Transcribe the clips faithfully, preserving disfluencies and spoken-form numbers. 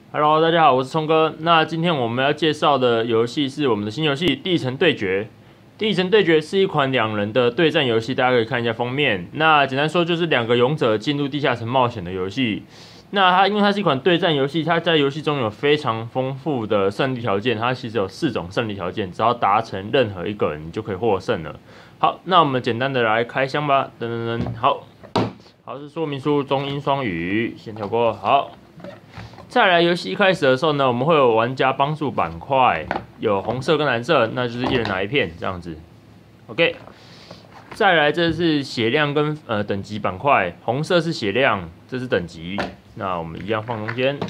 Hello， 大家好，我是聪哥。那今天我们要介绍的游戏是我们的新游戏《地城对决》。《地城对决》是一款两人的对战游戏，大家可以看一下封面。那简单说就是两个勇者进入地下城冒险的游戏。那它因为它是一款对战游戏，它在游戏中有非常丰富的胜利条件，它其实有四种胜利条件，只要达成任何一个，你就可以获胜了。好，那我们简单的来开箱吧。噔噔噔，好，好是说明书中英双语，先跳过。好。再来，游戏一开始的时候呢，我们会有玩家帮助板块，有红色跟蓝色，那就是一人拿一片这样子。OK， 再来这是血量跟呃等级板块，红色是血量，这是等级。那我们一样放中间。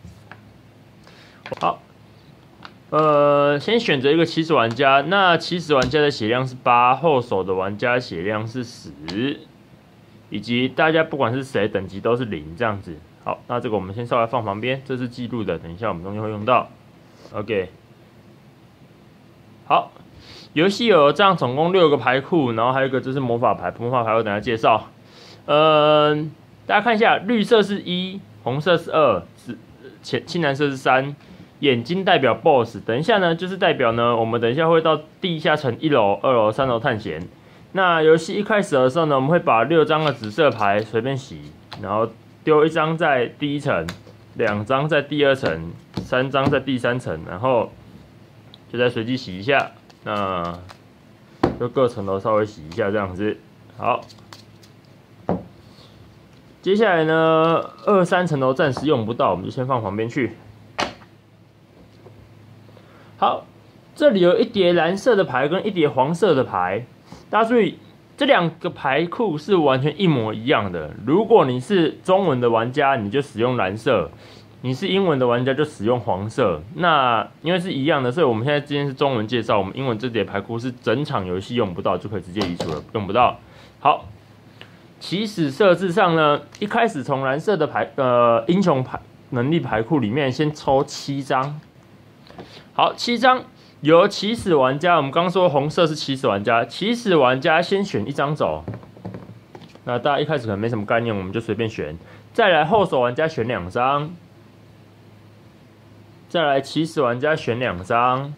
好，呃，先选择一个起始玩家，那起始玩家的血量是八，后手的玩家血量是十，以及大家不管是谁等级都是零这样子。好，那这个我们先稍微放旁边，这是记录的，等一下我们中间会用到。OK， 好，游戏有这样总共六个牌库，然后还有一个就是魔法牌，魔法牌我等一下介绍。呃，大家看一下，绿色是一，红色是二，浅青蓝色是三，眼睛代表 B O S S。等一下呢，就是代表呢，我们等一下会到地下城一楼、二楼、三楼探险。那游戏一开始的时候呢，我们会把六张的紫色牌随便洗，然后丢一张在第一层，两张在第二层，三张在第三层，然后就再随机洗一下，那就各层楼稍微洗一下这样子。好，接下来呢，二三层楼暂时用不到，我们就先放旁边去。好，这里有一叠蓝色的牌跟一叠黄色的牌，大家注意。这两个牌库是完全一模一样的。如果你是中文的玩家，你就使用蓝色；你是英文的玩家就使用黄色。那因为是一样的，所以我们现在今天是中文介绍。我们英文这叠牌库是整场游戏用不到，就可以直接移除了，用不到。好，起始设置上呢，一开始从蓝色的牌呃英雄牌能力牌库里面先抽七张。好，七张。由起始玩家，我们刚说红色是起始玩家，起始玩家先选一张走。那大家一开始可能没什么概念，我们就随便选。再来后手玩家选两张，再来起始玩家选两张，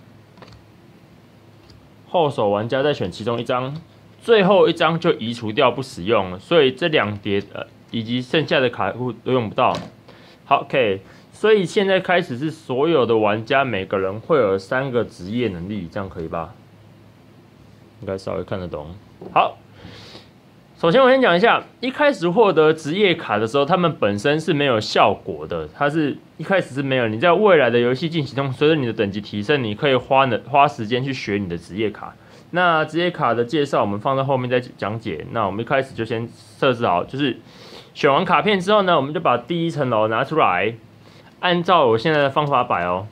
后手玩家再选其中一张，最后一张就移除掉不使用了。所以这两叠呃以及剩下的卡库都用不到。好 ，OK。所以现在开始是所有的玩家每个人会有三个职业能力，这样可以吧？应该稍微看得懂。好，首先我先讲一下，一开始获得职业卡的时候，他们本身是没有效果的，它是一开始是没有。你在未来的游戏进行中，随着你的等级提升，你可以花呢花时间去学你的职业卡。那职业卡的介绍我们放在后面再讲解。那我们一开始就先设置好，就是选完卡片之后呢，我们就把第一层楼拿出来。按照我现在的方法摆哦，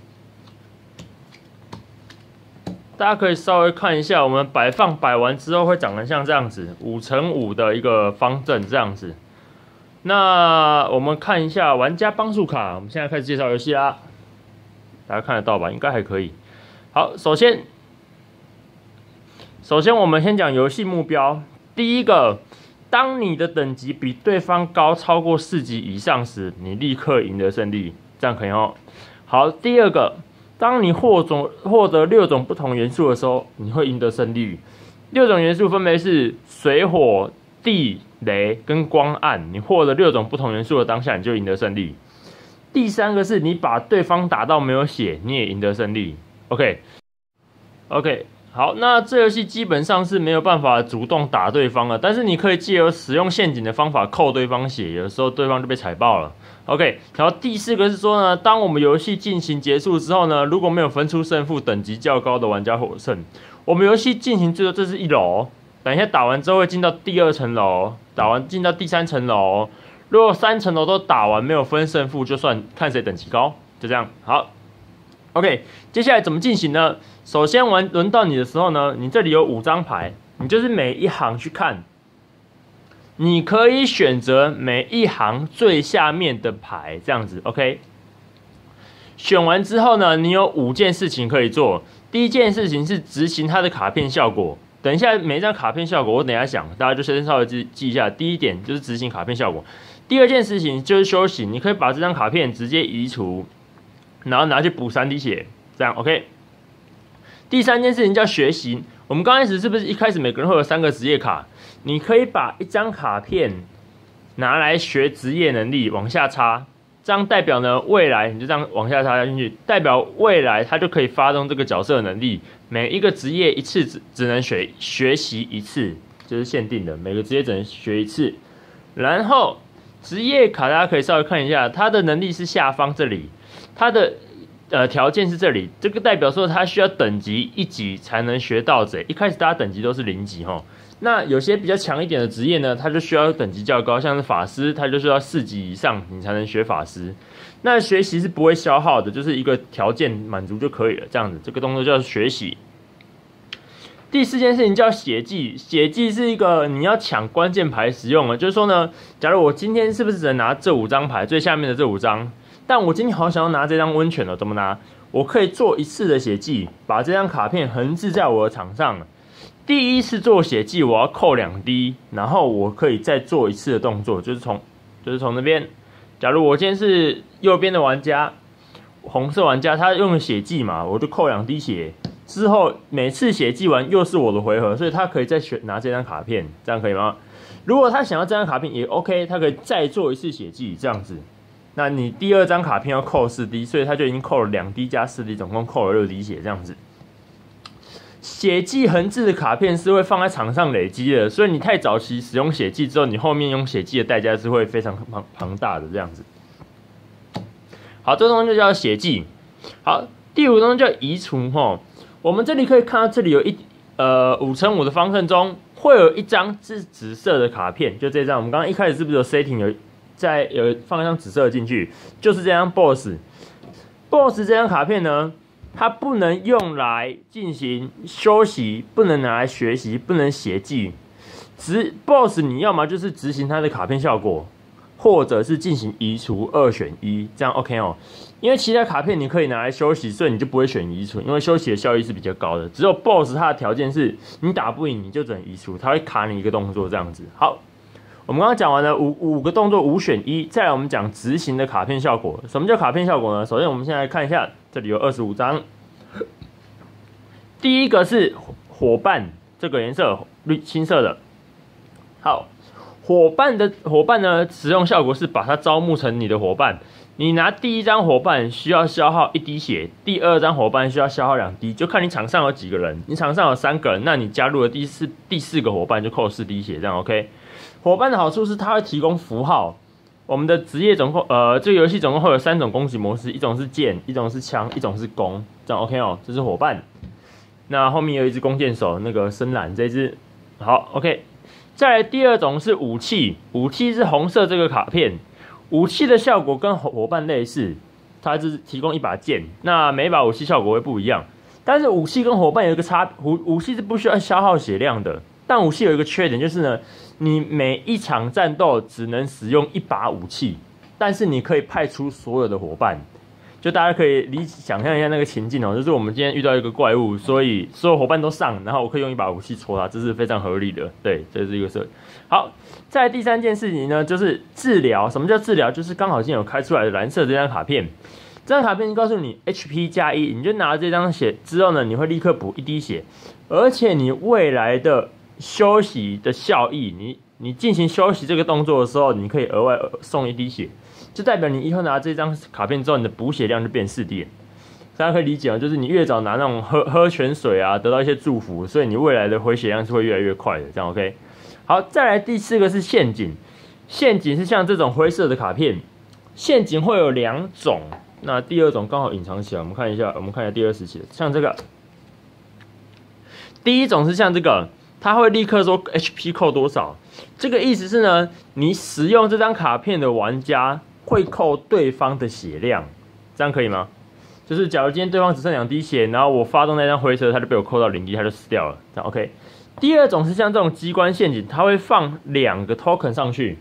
大家可以稍微看一下，我们摆放摆完之后会长得像这样子，五乘五的一个方阵这样子。那我们看一下玩家帮助卡，我们现在开始介绍游戏啦，大家看得到吧？应该还可以。好，首先，首先我们先讲游戏目标，第一个。当你的等级比对方高超过四级以上时，你立刻赢得胜利，这样可以哦。好，第二个，当你获种获得六种不同元素的时候，你会赢得胜利。六种元素分别是水、火、地、雷跟光、暗。你获得六种不同元素的当下，你就赢得胜利。第三个是你把对方打到没有血，你也赢得胜利。OK，OK。好，那这游戏基本上是没有办法主动打对方了，但是你可以借由使用陷阱的方法扣对方血，有的时候对方就被踩爆了。OK， 然后第四个是说呢，当我们游戏进行结束之后呢，如果没有分出胜负，等级较高的玩家获胜。我们游戏进行最后，这是一楼，等一下打完之后会进到第二层楼，打完进到第三层楼。如果三层楼都打完没有分胜负，就算看谁等级高，就这样。好。OK， 接下来怎么进行呢？首先玩轮到你的时候呢，你这里有五张牌，你就是每一行去看，你可以选择每一行最下面的牌，这样子 OK。选完之后呢，你有五件事情可以做。第一件事情是执行它的卡片效果，等一下每一张卡片效果，我等一下讲，大家就先稍微记记一下。第一点就是执行卡片效果，第二件事情就是休息，你可以把这张卡片直接移除。 然后拿去补三滴血，这样 OK。第三件事情叫学习。我们刚开始是不是一开始每个人会有三个职业卡？你可以把一张卡片拿来学职业能力，往下插，这样代表呢未来你就这样往下插进去，代表未来它就可以发动这个角色的能力。每一个职业一次只只能学学习一次，就是限定的，每个职业只能学一次。然后职业卡大家可以稍微看一下，它的能力是下方这里，它的呃条件是这里，这个代表说它需要等级一级才能学盗贼。一开始大家等级都是零级齁，那有些比较强一点的职业呢，它就需要等级较高，像是法师，它就需要四级以上你才能学法师。那学习是不会消耗的，就是一个条件满足就可以了，这样子，这个动作叫学习。第四件事情叫血祭，血祭是一个你要抢关键牌使用的，就是说呢，假如我今天是不是只能拿这五张牌，最下面的这五张，但我今天好想要拿这张温泉了，怎么拿？我可以做一次的血祭，把这张卡片横置在我的场上。第一次做血祭，我要扣两滴，然后我可以再做一次的动作，就是从就是从那边。假如我今天是右边的玩家，红色玩家，他用血祭嘛，我就扣两滴血。之后每次血祭完又是我的回合，所以他可以再选拿这张卡片，这样可以吗？如果他想要这张卡片也 OK， 他可以再做一次血祭，这样子。那你第二张卡片要扣四滴，所以他就已经扣了两滴加四滴，总共扣了六滴血，这样子。血祭横置的卡片是会放在场上累积的，所以你太早期使用血祭之后，你后面用血祭的代价是会非常庞庞大的这样子。好，这个东西就叫血祭。好，第五个东西叫移除吼。我们这里可以看到，这里有一呃五乘五的方阵中会有一张是紫色的卡片，就这张。我们刚刚一开始是不是有 setting 有在有放一张紫色的进去，就是这张 boss。boss 这张卡片呢，它不能用来进行休息，不能拿来学习，不能血祭。执 boss 你要么就是执行它的卡片效果，或者是进行移除，二选一，这样 OK 哦。因为其他卡片你可以拿来休息，所以你就不会选移除，因为休息的效益是比较高的。只有 boss 它的条件是你打不赢你就只能移除，它会卡你一个动作这样子。好，我们刚刚讲完了五五个动作五选一，再来我们讲执行的卡片效果。什么叫卡片效果呢？首先我们现在来看一下，这里有二十五张。第一个是伙伴，这个颜色绿青色的。好，伙伴的伙伴呢，使用效果是把它招募成你的伙伴。你拿第一张伙伴需要消耗一滴血，第二张伙伴需要消耗两滴，就看你场上有几个人。你场上有三个人，那你加入了第四第四个伙伴就扣四滴血，这样 OK。伙伴的好处是它会提供符号。我们的职业总共呃，这个游戏总共会有三种攻击模式，一种是剑，一种是枪，一种是弓，这样 OK 哦。这是伙伴。那后面有一只弓箭手，那个深蓝这一只，好 OK。再来第二种是武器，武器是红色这个卡片。武器的效果跟伙伴类似，它是提供一把剑，那每一把武器效果会不一样。但是武器跟伙伴有一个差，武武器是不需要消耗血量的，但武器有一个缺点就是呢，你每一场战斗只能使用一把武器，但是你可以派出所有的伙伴。就大家可以理想象一下那个情境哦，就是我们今天遇到一个怪物，所以所有伙伴都上，然后我可以用一把武器戳它，这是非常合理的。对，这是一个设。好，再来第三件事情呢，就是治疗。什么叫治疗？就是刚好今天有开出来的蓝色这张卡片，这张卡片告诉你 H P 加一，你就拿这张血之后呢，你会立刻补一滴血，而且你未来的休息的效益，你你进行休息这个动作的时候，你可以额外送一滴血。就代表你以后拿这张卡片之后，你的补血量就变四滴。大家可以理解啊，就是你越早拿那种喝喝泉水啊，得到一些祝福，所以你未来的回血量是会越来越快的。这样 OK。好，再来第四个是陷阱。陷阱是像这种灰色的卡片，陷阱会有两种。那第二种刚好隐藏起来，我们看一下，我们看一下第二时期的，像这个。第一种是像这个，它会立刻说 H P 扣多少。这个意思是呢，你使用这张卡片的玩家会扣对方的血量，这样可以吗？就是假如今天对方只剩两滴血，然后我发动那张灰色，他就被我扣到零滴，他就死掉了，这样 OK。第二种是像这种机关陷阱，它会放两个 token 上去。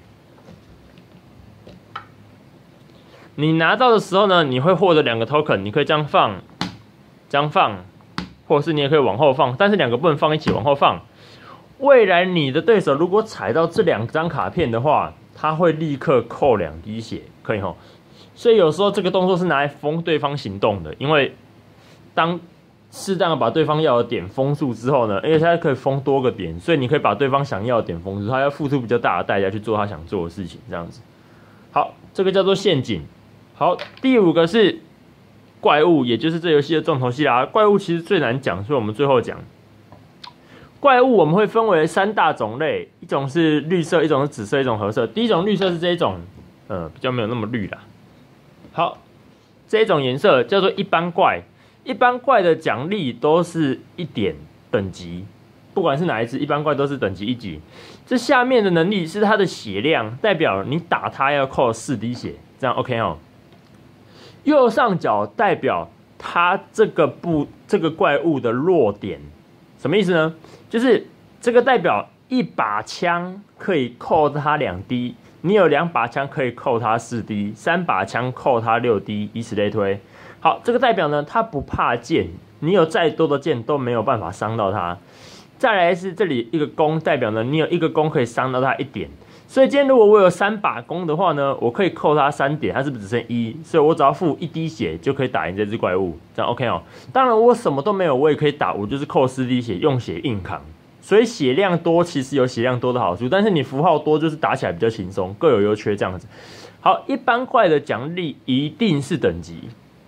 你拿到的时候呢，你会获得两个 token， 你可以这样放，这样放，或者是你也可以往后放，但是两个不能放一起往后放。未来你的对手如果踩到这两张卡片的话，他会立刻扣两滴血，可以吼。 所以有时候这个动作是拿来封对方行动的，因为当适当的把对方要的点封住之后呢，因为它可以封多个点，所以你可以把对方想要的点封住，他要付出比较大的代价去做他想做的事情，这样子。好，这个叫做陷阱。好，第五个是怪物，也就是这游戏的重头戏啦。怪物其实最难讲，所以我们最后讲。怪物我们会分为三大种类，一种是绿色，一种是紫色，一种褐色。第一种绿色是这一种，呃，比较没有那么绿啦。好，这一种颜色叫做一般怪。一般怪的奖励都是一点等级，不管是哪一只，一般怪都是等级一级。这下面的能力是它的血量，代表你打它要扣四滴血，这样 OK 哦。右上角代表它这个部这个怪物的弱点，什么意思呢？就是这个代表一把枪可以扣它两滴，你有两把枪可以扣它四滴，三把枪扣它六滴，以此类推。好，这个代表呢，它不怕剑，你有再多的剑都没有办法伤到它。再来是这里一个弓，代表呢，你有一个弓可以伤到它一点。所以今天如果我有三把弓的话呢，我可以扣它三点，它是不是只剩一？所以我只要付一滴血就可以打赢这只怪物，这样 OK 哦。当然我什么都没有，我也可以打，我就是扣四滴血，用血硬扛。所以血量多其实有血量多的好处，但是你符号多就是打起来比较轻松，各有优缺这样子。好，一般怪的奖励一定是等级。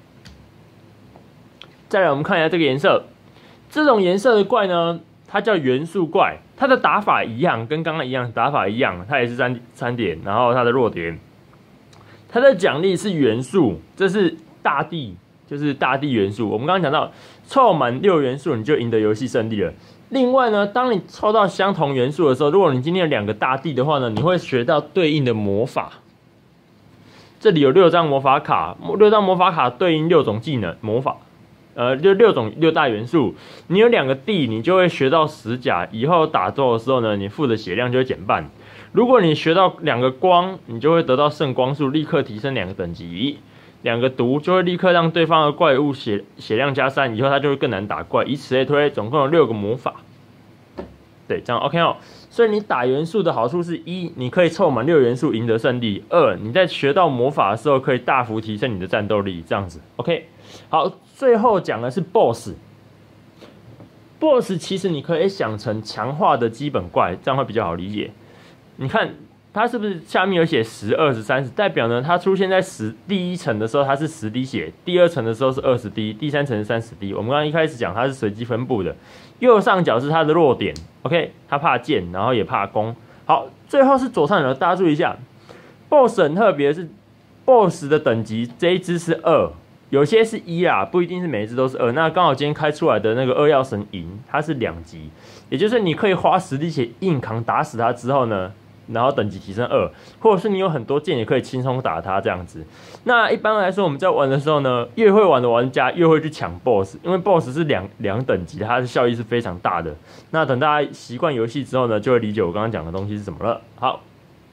再来，我们看一下这个颜色。这种颜色的怪呢，它叫元素怪，它的打法一样，跟刚刚一样，打法一样，它也是三三点，然后它的弱点，它的奖励是元素，这是大地，就是大地元素。我们刚刚讲到，凑满六元素，你就赢得游戏胜利了。另外呢，当你抽到相同元素的时候，如果你今天有两个大地的话呢，你会学到对应的魔法。这里有六张魔法卡，六张魔法卡对应六种技能魔法。呃，就六种六大元素，你有两个地，你就会学到十甲。以后打斗的时候呢，你付的血量就会减半。如果你学到两个光，你就会得到圣光数，立刻提升两个等级。两个毒就会立刻让对方的怪物血血量加三，以后他就会更难打怪。以此类推，总共有六个魔法。对，这样 OK 哦。所以你打元素的好处是一，你可以凑满六元素赢得胜利；二，你在学到魔法的时候可以大幅提升你的战斗力。这样子 OK。好，最后讲的是 BOSS。BOSS 其实你可以想成强化的基本怪，这样会比较好理解。你看它是不是下面有写十、二十、三十，代表呢它出现在十第一层的时候它是十滴血，第二层的时候是二十滴，第三层是三十滴。我们刚刚一开始讲它是随机分布的。右上角是它的弱点 ，OK， 它怕剑，然后也怕弓。好，最后是左上角，大家注意一下 ，BOSS 很特别，是 BOSS 的等级这一只是二。有些是一啦，不一定是每一只都是二。那刚好今天开出来的那个二曜神银，它是两级，也就是你可以花十滴血硬扛打死它之后呢，然后等级提升二，或者是你有很多剑也可以轻松打它这样子。那一般来说我们在玩的时候呢，越会玩的玩家越会去抢 BOSS， 因为 BOSS 是两两等级，它的效益是非常大的。那等大家习惯游戏之后呢，就会理解我刚刚讲的东西是什么了。好。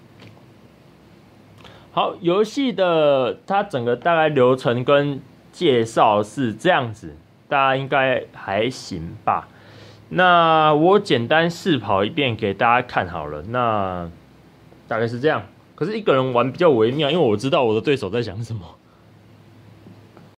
好，游戏的它整个大概流程跟介绍是这样子，大家应该还行吧？那我简单试跑一遍给大家看好了。那大概是这样，可是一个人玩比较微妙，因为我知道我的对手在想什么。